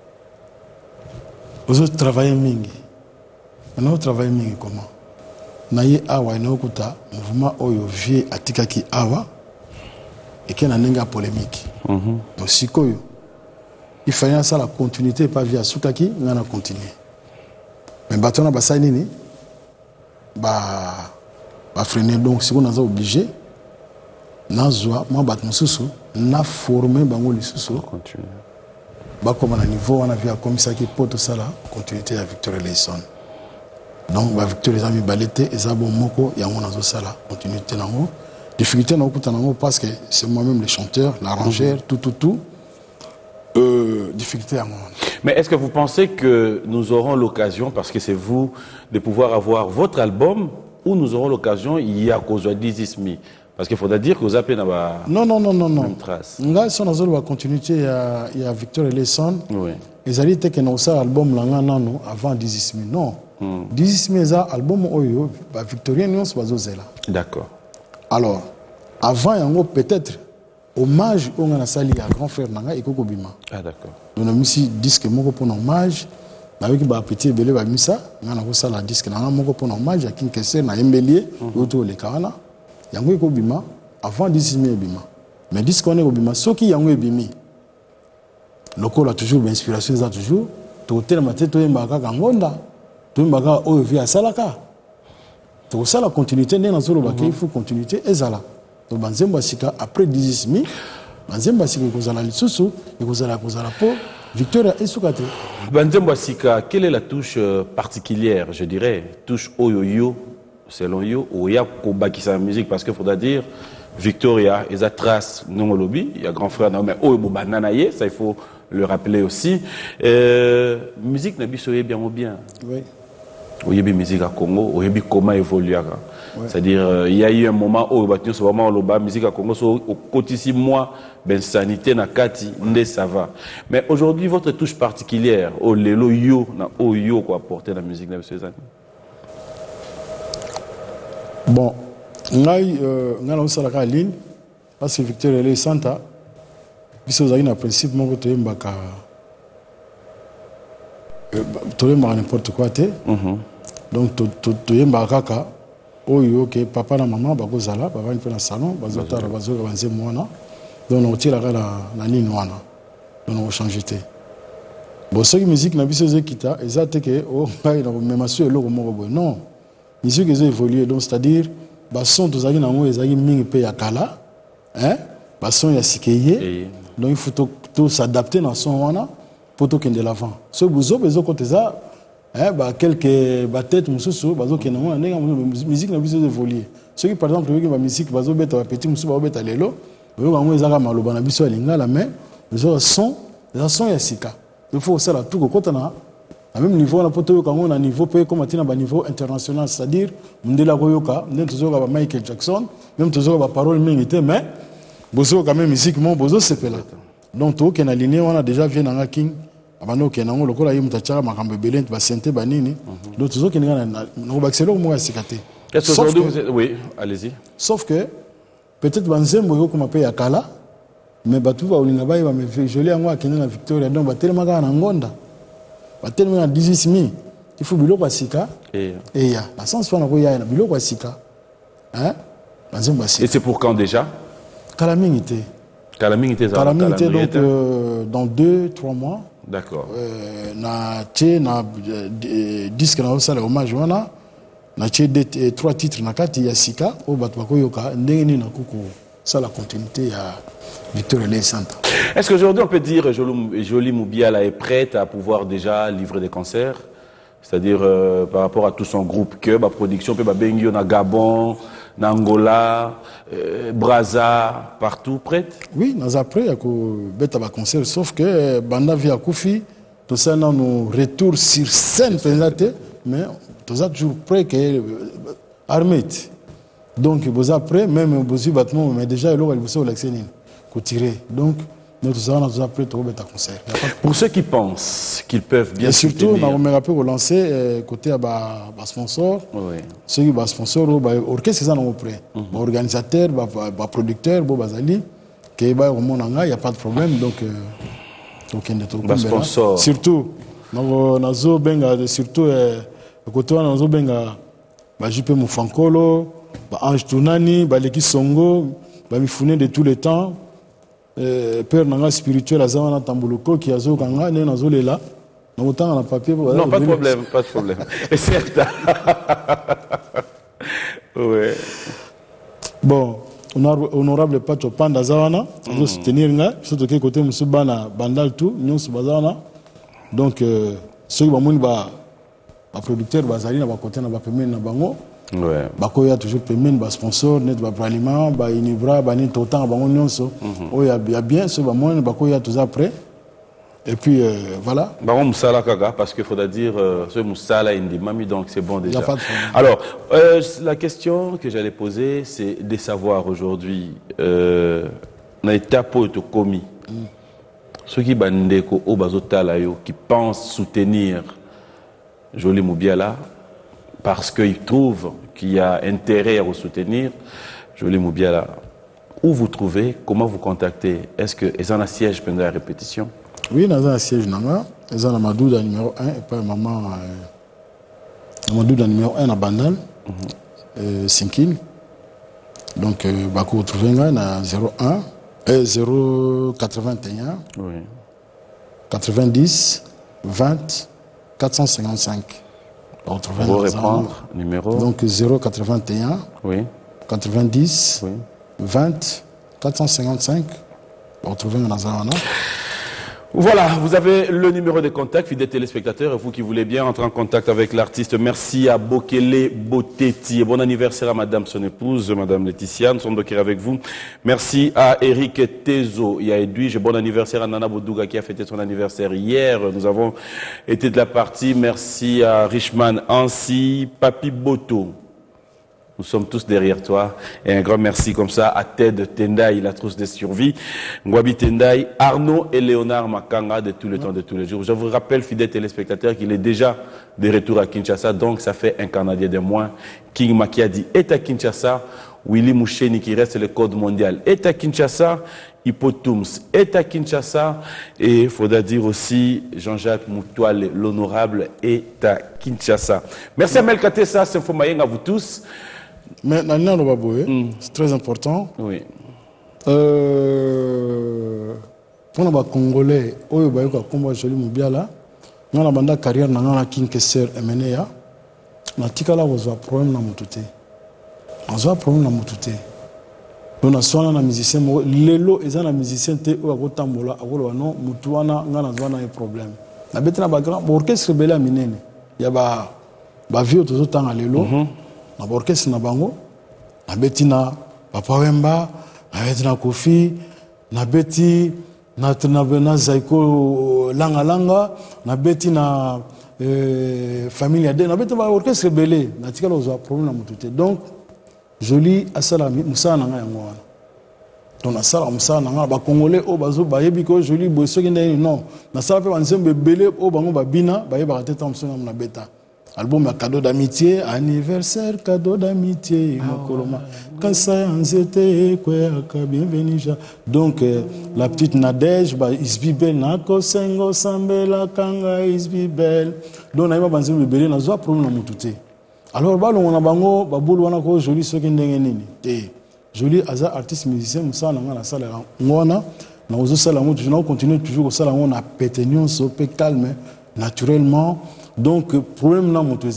aux autres travaillent mingi. On travaille mingi comment? Naye awa inokuta mouvement oyo vie atikaki awa et qu'il y a une polémique. Donc si il fallait ça la continuité pas via Soukaki, on a continué. Mais batona basa nini ba freiner donc si on a obligé nazwa moi bat mususu na former bango lisusu continuer. Ba comme à niveau on a vu comme ça qui poto ça la continuité à Victor Leison. Donc, Victor les amis balete et ça bon moko yango nazo sala continuité nango difficulté parce que c'est moi-même le chanteur, l'arrangeur, tout. Difficulté à moi. Mais est-ce que vous pensez que nous aurons l'occasion, parce que c'est vous, de pouvoir avoir votre album, ou nous aurons l'occasion, il y a cause de Dizismi? Parce qu'il faudra dire que vous appelez dans non. même trace. Là, si on a la continuité, il y a Victor Eleison. Oui. Ils allaient dire que nous avons l'album avant Dizismi. Non. Dizismi est un album Oyo, Victorien Nyons Bazozela. D'accord. Alors, avant, il y a peut-être hommage au sali à grand frère Nanga et Koko Bima. Ah, d'accord. Nous avons mis disque pour hommage. Avec un petit belé, nous avons mis ça. Nous avons mis la disque pour hommage à King Kessé, à Mbelier, autour de l'Ekana. Yango Koko Bima, avant Dizismi Bima. Mais disque on est au Bima, ce qui Yango Bimi. Le corps a toujours l'inspiration, ça toujours. Tout le monde est en train de Ngonda. Tout le monde est en Salaka. Tout ça, la continuité, il faut continuité et ça là. Donc, après 18 000, Victoria et Soukate. Banzembasika, quelle est la touche particulière, je dirais, touche Oyoyo, selon Yo, Oya Kobaki sa musique, parce qu'il faudra dire, Victoria, il y a trace non lobby, il y a grand frère, mais Oyo Bananaye, ça il faut le rappeler aussi. Musique n'a pas bien ou bien. Oui. Oyebi musique à Congo, oyebi comment évoluer. C'est-à-dire, il y a eu un moment où la musique à Congo, au quotidien, moi, ben sanité na kati, nde ça va. Mais aujourd'hui, votre touche particulière, au lelo yo, na o yo quoi apporter la musique de ces années. Bon, on a aussi la ligne parce que Victor elle est santa. Puis vous avez un principe, moi, que tu es n'importe quoi. Donc, tu es kaka. Oyo que papa et maman bazala papa une na salon bazotara bazoka banze mwana donc on tire la ligne wana donc on change té bon ce musique na biso zekita ezate que oh ngai na même asu eloko moko boy non musique ezo évoluer donc c'est-à-dire ba son tozaki na ngo ezaki mingi pe ya kala hein ba son ya sikeye donc il faut tout s'adapter dans son wana pour to kende l'avant ce bozo bezo côté ça quelques têtes mususu bazo kena mona ndenge musique na biso évoluer ceux qui par exemple la musique bazo beta petit mususu bazo beta lelo oyo bango ezaka maloba na biso lingala mais les son ya sika il faut ça la tout ko na même niveau na poto yo na niveau pe comme atina ba niveau international c'est-à-dire ndela koyoka ndenge tozoka ba Michael Jackson même tozoka ba parole mingi te mais bozo quand même musique mon bozo sepela donc to kena ligne on a déjà vient na king abano kenango lokola ye mutachaka makambe belente ba sente banini donc toujours kenanga na baxelo mo ya sikate. Est-ce qu'aujourd'hui vous êtes... Oui, allez-y. Sauf que peut-être banzembo yo kuma pe ya kala mais batu ba olinga ba me joli yango akenda na Victoria donc ba tellement ka na ngonda ba tellement na 18 000 il faut biloko asika et ya la sens fa na ko ya na biloko asika hein banzembo asika. Et c'est pour quand déjà? Calamité donc dans 2-3 mois. D'accord. Na disque na osala hommage wana na 3 titres na kati ya sika o bato bakoyoka ndenge ni na kuku ça la continuité ya Victor Elé Santa. Est-ce qu'aujourd'hui on peut dire Jolie Moubiala est prête à pouvoir déjà livrer des concerts, c'est-à-dire par rapport à tout son groupe que la production peut bengio na Gabon, na Angola, Brazza, partout prête? Oui, nous après il y a beta ba concert sauf que banda via Koufi tout ça dans nos retours sur scène présenté mais tout ça toujours prêt que armée. Donc vous après même vous battement mais déjà il vous sur l'accès ko tirer. Donc nous tous après tout beta concert. Pour ceux qui pensent qu'ils peuvent bien et surtout on me rappelle relancer côté à ba sponsor. Oui. Ceux qui ba sponsor ba orchestre ça non prêt. Ba organisateur, ba producteur, ba bazali que ba au monde il y a pas de problème donc sponsor. Surtout nazo benga surtout côté nazo benga ba JP Mufankolo, ba Ange Tunani, ba Leki Songo, ba Mifune de tous les temps. Père nanga spirituel azana tambuluko qui azo kanga ne nazo lela na autant na papier non pas de problème et certain. Ouais. Bon honorable Pacho Panda zawana azo soutenir nga surtout que côté musubana bandal tout nyonso bazana donc ceux qui ba moni ba producteur bazali na ba côté na ba pemene na bango Ouais. Bakoya toujours payement, ba sponsor, net ba aliment, ba inibra, ba ni totan, ba onionso. Oh y a bien ce ba moyen bakoya tous après. Et puis voilà. Baron Moussala Kaga, parce qu'il faudra dire ce Moussala Indi Mami, donc c'est bon déjà. Alors, la question que j'allais poser, c'est de savoir aujourd'hui, na étape de commis, ceux qui bandeko au bazotalayo, qui pensent soutenir Joly Moubiala, parce qu'ils trouvent qu'il y a intérêt à vous soutenir, Joly Moubiala, où vous trouvez, comment vous contactez? Est-ce que ils ont un siège pendant la répétition? Oui, nous avons un siège, ils ont un Madouda numéro 1 et pas maman. Madouda numéro 1 à Bandal, 5 donc, Bakou Trouvenga, na 081, oui. 90 20 455. Vous reprendre numéro. Donc 081, oui. 90 oui. 20 455. Retrouver dans Nazarana. Voilà, vous avez le numéro de contact, fidèles téléspectateurs, et vous qui voulez bien entrer en contact avec l'artiste. Merci à Bokele Botetti. Et bon anniversaire à madame son épouse, madame Laetitia. Nous sommes donc avec vous. Merci à Eric Tezo. Il y a Edwige. Bon anniversaire à Nana Boudouga qui a fêté son anniversaire hier. Nous avons été de la partie. Merci à Richman Ansi, Papi Boto. Nous sommes tous derrière toi. Et un grand merci comme ça à Ted Tendai, la trousse de survie. Ngwabi Tendai, Arnaud et Léonard Makanga de tout le temps, de tous les jours. Je vous rappelle, fidèles téléspectateurs, qu'il est déjà de retour à Kinshasa. Donc, ça fait un Canadien de moins. King Makiadi est à Kinshasa. Willy Moucheni qui reste le code mondial est à Kinshasa. Hippotums est à Kinshasa. Et il faudra dire aussi Jean-Jacques Moutouale, l'honorable, est à Kinshasa. Merci à Melkatessa, c'est Fomayeng à vous tous. Mais c'est très important. Oui. Pour les Congolais, comme Joly Moubiala, nous avons une carrière dans la Kinkeser MNEA. Nous avons un problème dans Moutouté. Nous avons un problème dans Moutouté. Nous avons un musicien. Lelo est un musicien qui est Tambola. Non, Moutouana, nous avons un problème. Nous avons un grand orchestre belé à Minene. Il y a un vieux tout le temps à Lelo. Na orchestre na bango na beti na Papa Wemba na beti na Kofi na beti na Zaiko langa na beti na famille de na beti ba orchestre belé na tikala ozo problème na Moutouté. Donc Joly asala musa na nga yango wana donc asala musa na nga ba congolais o bazo ba yebi ko Joly boso kende non na sala pe banzembe belé o bango ba bina ba yeba tete musa na beta. Album à cadeau d'amitié, anniversaire, cadeau d'amitié, bienvenue. Donc, la petite Nadège, Isbibel, Nako Sengo, Sambela, Kanga, Isbibel. Donc, on a besoin de bébé, on a besoin de problème dans tout. Alors, on a bango, baboul, on a quoi, Joly, ce qui est Joly, artiste musicien, on a la salle, on a continué toujours au salon, on a pété, on a calme, naturellement. Donc, le problème dans mon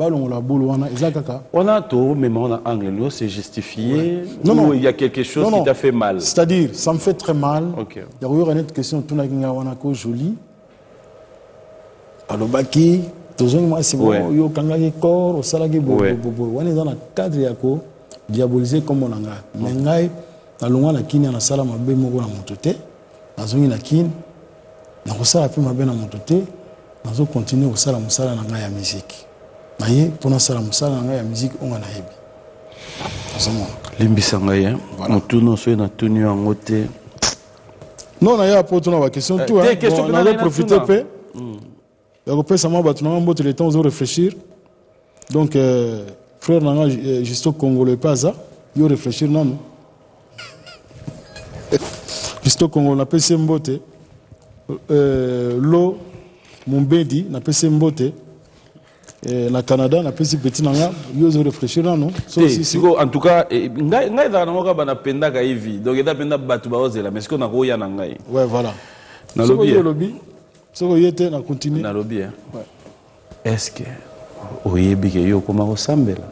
on a tout, mais on a anglais, c'est justifié. Ouais. Non, il y a quelque chose qui t'a fait mal. C'est-à-dire, ça me fait très mal. Okay. Il y a eu une autre question, tout le monde a Joly. Alors, Baki, tout le monde c'est bon, il y a un corps, au salagé, on est dans le cadre yako diabolisé comme on a. Mais ngai, na longa na kini na sala mabe moko na motote, na zongi na kini, na kosala pe mabe na motote. Nous allons continuer au salam musala na ngai ya musique. Naye pour na salam musala na ngai ya musique on a nayebi. Limbisa ngai mutuno so na tuni yango te. Non na ya pour tuna ba question tout hein. On va profiter peu. Ya ko pesa ma batuna mbote le temps de réfléchir. Donc frère na ngai Justo Congolais pas ça, yo réfléchir non. Justo Congolais na pesa mbote l'eau mon bédi n'a pas mbote na Canada n'a pas petit nanga yo zo réfléchir non en tout cas ngai da na moka bana penda ka hivi donc eda penda batu ba ozela mais ce qu'on a roya na ngai ouais voilà na lobby so yete na continuer na lobby ouais est-ce que oyebi ke yo koma ko sambela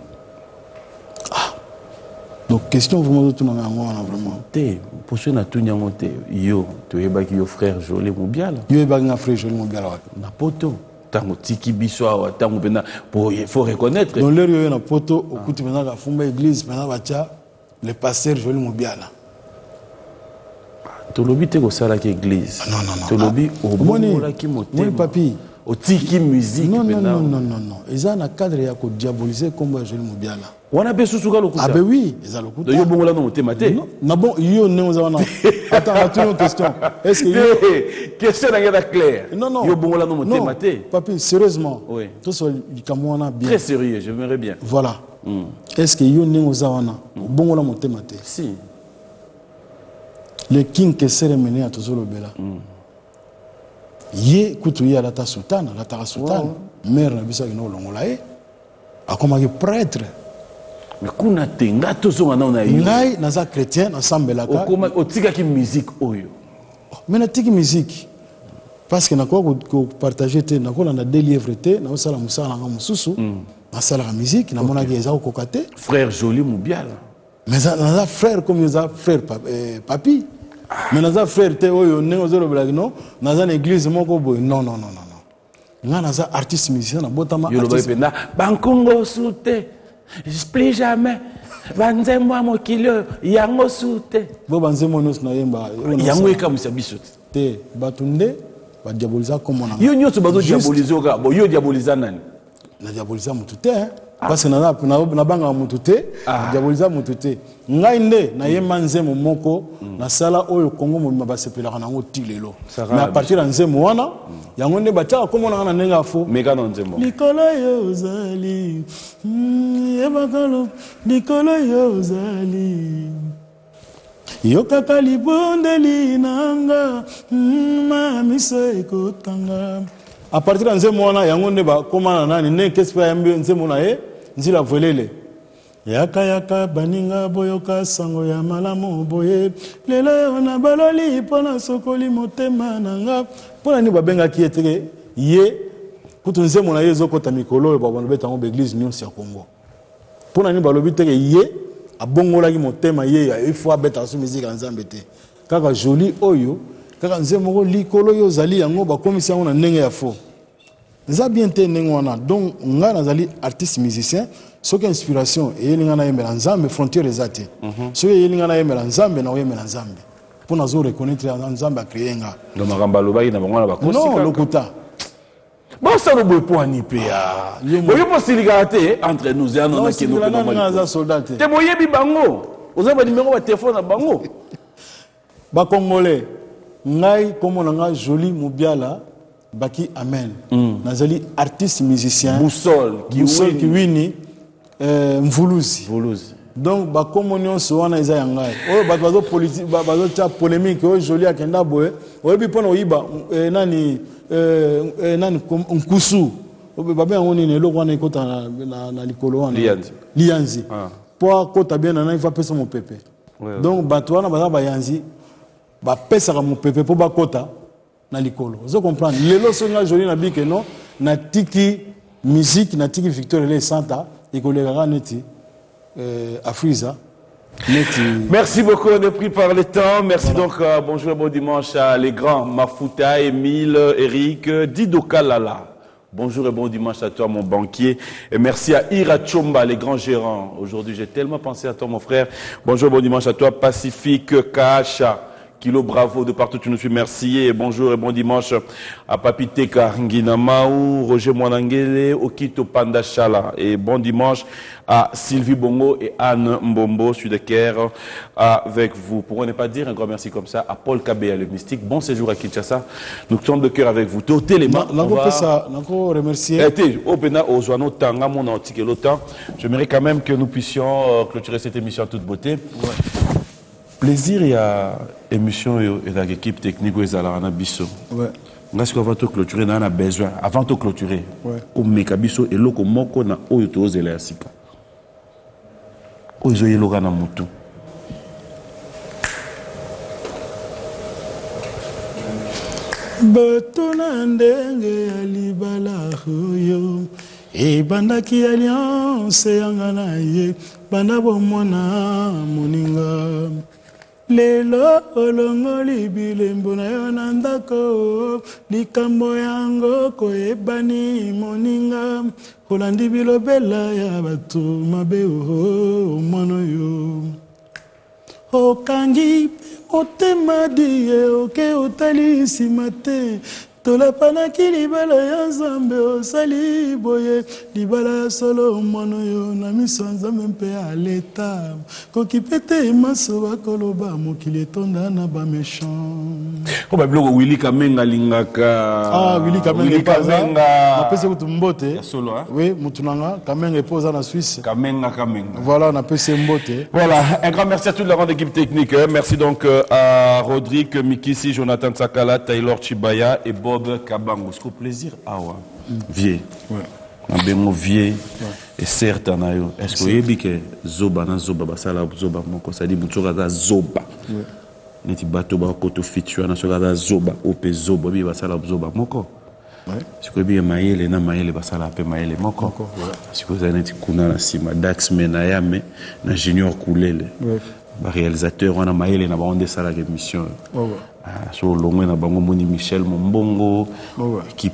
donc question vraiment tout na ngona vraiment te pour ce na tout nyango te yo to yeba ki yo frère Joly Moubiala yo yeba nga frère Joly Moubiala na poto Tango tiki biso tango pena pour il faut reconnaître. Dans l'heure yo na poto okuti pena ka fumba église pena bacha le pasteur Jolie Mobiala. Tolobi te ko sala ki église. Non non non. Tolobi au bongola ki motema. Mon papi. Au tiki musique non, pena. Non non non non. Ils ont un cadre ya ko diaboliser comme Jolie Mobiala. Wana besu suka lokuta. Ah ben oui, ils ont lokuta. Yo bongola no motema te. Non bon yo ne on a. Attends, une question. Est-ce que question n'a claire. Non non. Yo bongola no motema te. Papi, sérieusement. Oui. Tout ça kamwana bien. Très sérieux, j'aimerais bien. Voilà. Est-ce que yo ne ozawana bongola motema te? Si. Le king que cérémonie à tozolo bela. Ye kutu ya la ta sultana, la ta sultana. Mère na bisa ino longola e. Akoma ke prêtre. Mais kuna tenga tozonga na ona yo. Ngai naza chrétien na sambelaka. Okoma otika ki musique oyo. Mais na tiki musique. Parce que na ko partager te na ko na deux livres te na osala musala nga mususu. Na sala la musique na mona ke eza ko kokate. Frère Jolie Mobiala. Mais na frère comme ça frère papi. Mais naza frère te oyo nengo zolo blague non naza na église moko boy non non non non nga naza artiste musicien na botama yo lo penda bankongo soute je plie jamais banzembo mokilo yango soute bo banzembo nos na yemba yango ekamisa biso te batunde ba diaboliser comme on a yo nyoso bazo diaboliser ka bo yo diaboliser nani na diaboliser mutu te parce que na banga mutu te diaboliser mutu te ngai nde na yemba nzembo moko na sala oyo kongo mo basepelaka nango tilelo mais à partir de nzembo wana yango nde batia komona na nenga fo meka na nzembo likolo yo zali yebakalo likolo yo zali yo kaka libondeli nanga miso ekotanga à partir de nzembo wana yango nde bakomana nani ne kespa yambe nzembo na ye nzila volele yaka yaka baninga boyoka sango ya malamu boye lelo na baloli pona sokoli motema nanga pona ni babengaki eteke ye kutu nzembo na ye ezokota mikolo oyo babana ngo église nyonso ya Congo pona ni balobi teke ye abongolaki motema ye il faut abeta su musique ya nzambe te kaka Jolie oyo kaka nzembo ko likolo yo zali yango bakomisa ngo na ndenge ya fo nza bien te ndenge wana donc nga nazali artiste musicien soki inspiration eyelinga na yembela nzambe frontière ezate soki eyelinga na yembela nzambe na oyembela nzambe mpona zo reconnaître nzambe acréé nga no makambo alobaki na bango na bakosi non lokuta bosala boye po ani mpe ya boye posilikaka te entre nous ya nona kenoaza soldat te te boyebi bango oza banimero batelefone na bango bakongolais ngai kombo na nga Jolie Mobiala baki amen nazali artiste musicien Boussole kiwini mvuluzi donc bakombo nyonso wana eza ya ngai oyo bato bazo politique bazo tia polémique oyo Jolie akenda boye oyebi mpona oyiba nani nkusu babe yango nini eloko wana ekota na likolo wana lianzi po akota bien nana ifa pesa mopepe donc bato wana baza bayanzi bapesaka mopepe po bakota na likolo ozo comprendre lelo songa Jolie na bike non na tiki musique na tiki Victor Elé Santa ekoleka neti Afriza neti. Merci beaucoup, on est pris par le temps. Merci donc, bonjour et bon dimanche à les grands Mafuta, Émile, Eric, Dido Kalala. Bonjour et bon dimanche à toi, mon banquier. Et merci à Ira Chomba, les grands gérants. Aujourd'hui, j'ai tellement pensé à toi, mon frère. Bonjour et bon dimanche à toi, Pacifique, Kacha. Kilo Bravo, de partout tu nous suis merci et bonjour et bon dimanche à Papi Teka, Nginamaou, Roger Mwanangele, Okito Panda Chala et bon dimanche à Sylvie Bongo et Anne Mbombo, Sud de Caire avec vous. Pour ne pas dire un grand merci comme ça à Paul Kabea, le mystique. Bon séjour à Kinshasa. Nous sommes de cœur avec vous. T'es l'élément. Remercier. J'aimerais quand même que nous puissions clôturer cette émission en toute beauté. Ouais. Plaisir, il y a émission et l'équipe technique où ils allaient biso. Ouais. Est-ce qu'on va te clôturer, on a besoin avant de clôturer. Ouais. Au mekabiso et loko moko na oyoto ozela asika. Ozo yeloga na mutu. Batona ndenge alibala yo e bandaki alliance yanga na ye banda bomona moninga lelo olongoli bilembo na yo na ndako likambo yango koyebani moninga olandi bilobela ya bato mabe mwana oyo okangi motema die oke otali nsima te tolapanaki libala ya nzambe osali boye libala ya solo mwana oyo na miso ya nzambe mpe aleta koki pete maso bakoloba mokili etonda na baméchant oba biloko Willy Kamenga lingaka Willy Kamenga napesi kutu mbote ya solo oui mutu nanga Kamenga epoza na Suisse Kamenga voilà napesi mbote. Voilà, un grand merci à toute la grande équipe technique. Merci donc à Rodrigue Mikisi, Jonathan Sakala, Taylor Chibaya et Bob Kabango. C'est un plaisir. Ah ouais. Vieux. Ouais. Un vieux. Et certes, est-ce que vous avez dit que Zoba, Basala, Zoba, Moko, ça dit que Zoba. Neti bato ba koto fitu na soka Zoba, Ope Zoba, Basala, Zoba, Moko. Si vous avez maïle, na maïle, basala pe maïle, Moko. Si vous avez dit kuna na sima Dax Menayame, na Junior Koulele. Réalisateur, on a maïle, na ba onde sala l'émission. Sur le long, on a Moni Michel Mombongo, équipe.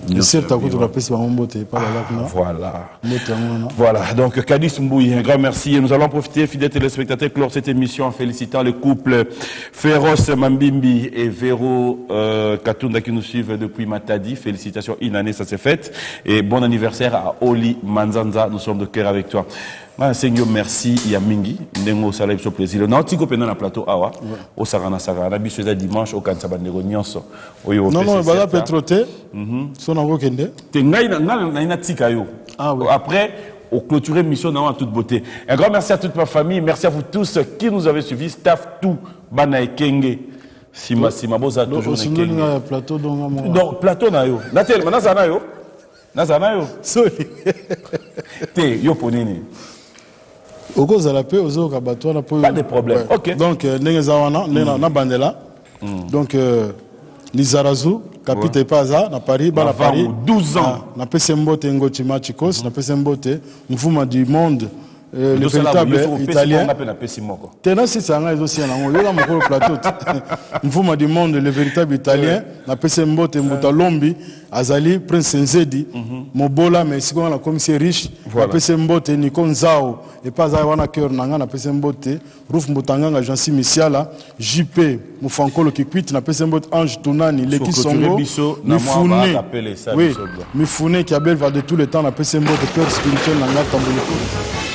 Voilà, donc Kadis Mbouy, un grand merci. Et nous allons profiter, fidèles téléspectateurs, clore cette émission en félicitant le couple Féroce Mambimbi et Véro Katunda qui nous suivent depuis Matadi. Félicitations, une année, ça s'est fait. Et bon anniversaire à Oli Manzanza, nous sommes de cœur avec toi. Seigneur, merci, Yamingi. Nengo Salib, so plaisir. On a un petit peu dans le plateau, Awa, au Sarana Sarana, bis dimanche, au Kansabanero Nyonso. Non, non, il va pas trotter. Son envoi kende. Après, au clôturer mission dans toute beauté. Un grand merci à toute ma famille. Merci à vous tous qui nous avez suivis. Staff tout, Banae Kenge. Sima Boza, toujours Kenge. Plateau, donc, plateau, Nayo. Natel, Manazanayo. Nazanayo. Te, yo ponini. Pas de problème. Ouais. Ok. Donc, na bandela. Donc, Lizarazu, capitaine Paza, na Paris, na Paris. 12 ans. Na Pesembote Ngochima Chikos, na Pesembote, Mfuma du monde. Le véritable italien. Tena si ça a aussi un angle. Là, mon plateau. Mfuma du monde, le véritable italien. Na Pesembote Mbutalombi, Azali, Prince Nzedi, Mobola, mais si on a comme c'est riche. Na Pesembote Nikon Zao, et pas Zawana Cœur Nanga, na Pesembote, Rouf Mbutanga, Jansi Missiala, JP, Mufankolo Kikwit, na Pesembote Ange Tunani, Leki Songo, Mifune. Oui, Mifune qui a belle va de tout le temps, na Pesembote, cœur spirituel, Nanga Tamboliko.